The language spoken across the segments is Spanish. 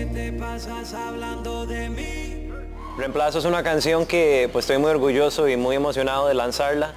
te pasas hablando de mí. Reemplazo es una canción que pues estoy muy orgulloso y muy emocionado de lanzarla.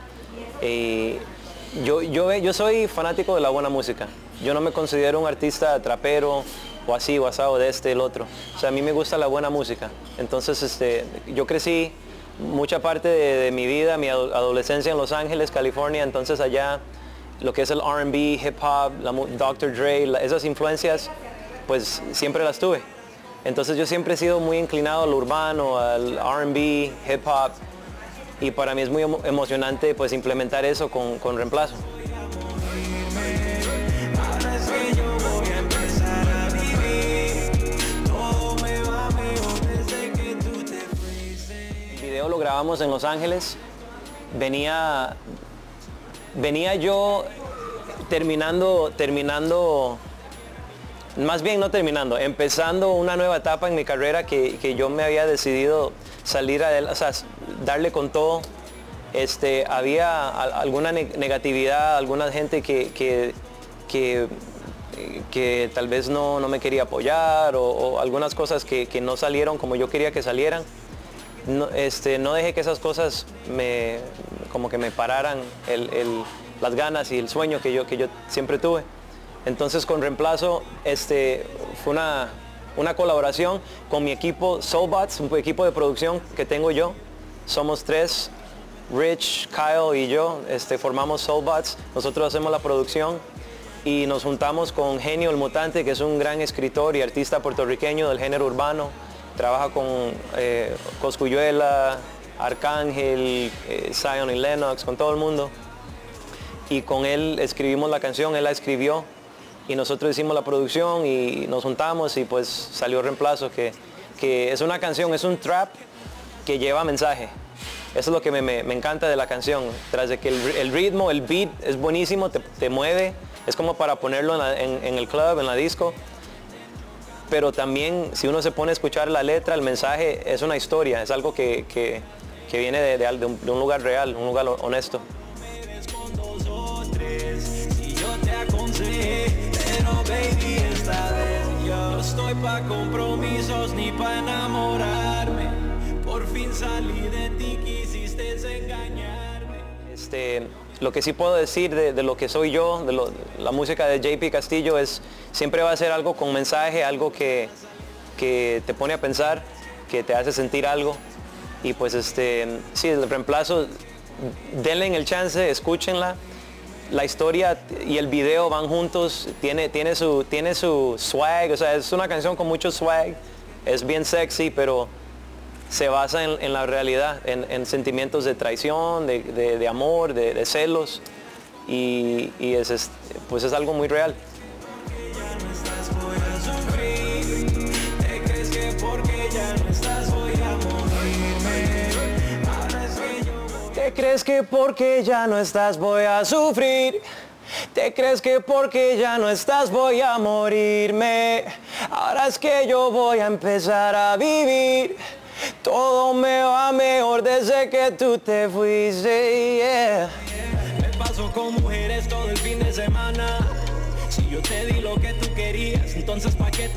Yo soy fanático de la buena música. Yo no me considero un artista trapero o así, o asado, de este, el otro. O sea, a mí me gusta la buena música. Entonces, yo crecí mucha parte de mi vida, mi adolescencia en Los Ángeles, California. Entonces allá, lo que es el R&B, hip hop, Dr. Dre, esas influencias, pues siempre las tuve. Entonces yo siempre he sido muy inclinado al urbano, al R&B, hip hop. Y para mí es muy emocionante pues implementar eso con Reemplazo. El video lo grabamos en Los Ángeles. Venía yo empezando una nueva etapa en mi carrera que yo me había decidido salir adelante, o sea, darle con todo. Había alguna negatividad, alguna gente que tal vez no me quería apoyar o algunas cosas que no salieron como yo quería que salieran. No dejé que esas cosas como que me pararan las ganas y el sueño que yo siempre tuve. Entonces con Reemplazo fue una colaboración con mi equipo Soulbots, un equipo de producción que tengo yo. Somos tres, Rich, Kyle y yo, formamos Soulbots. Nosotros hacemos la producción y nos juntamos con Genio el Mutante, que es un gran escritor y artista puertorriqueño del género urbano. Trabaja con Cosculluela, Arcángel, Zion y Lennox, con todo el mundo. Y con él escribimos la canción, él la escribió y nosotros hicimos la producción y nos juntamos y pues salió Reemplazo, que es una canción, es un trap que lleva mensaje. Eso es lo que me encanta de la canción. Tras de que el ritmo, el beat es buenísimo, te mueve, es como para ponerlo en el club, en la disco. Pero también si uno se pone a escuchar la letra, el mensaje es una historia, es algo que viene de un lugar real, un lugar honesto. Pero baby, esta vez yo no estoy pa' compromisos ni pa' enamorarme. Por fin salí de ti, quisiste engañarme. Lo que sí puedo decir de lo que soy yo, la música de JP Castillo, siempre va a ser algo con mensaje, algo que te pone a pensar, que te hace sentir algo. Y pues sí, el Reemplazo, denle el chance, escúchenla. La historia y el video van juntos, tiene su swag, o sea, es una canción con mucho swag, es bien sexy, pero se basa en la realidad, en sentimientos de traición, de amor, de celos, y pues es algo muy real. ¿Te crees que porque ya no estás voy a sufrir? ¿Te crees que porque ya no estás voy a morirme? Ahora es que yo voy a empezar a vivir. Todo me va mejor desde que tú te fuiste, yeah. Me paso con mujeres todo el fin de semana. Si yo te di lo que tú querías, entonces ¿pa' qué tú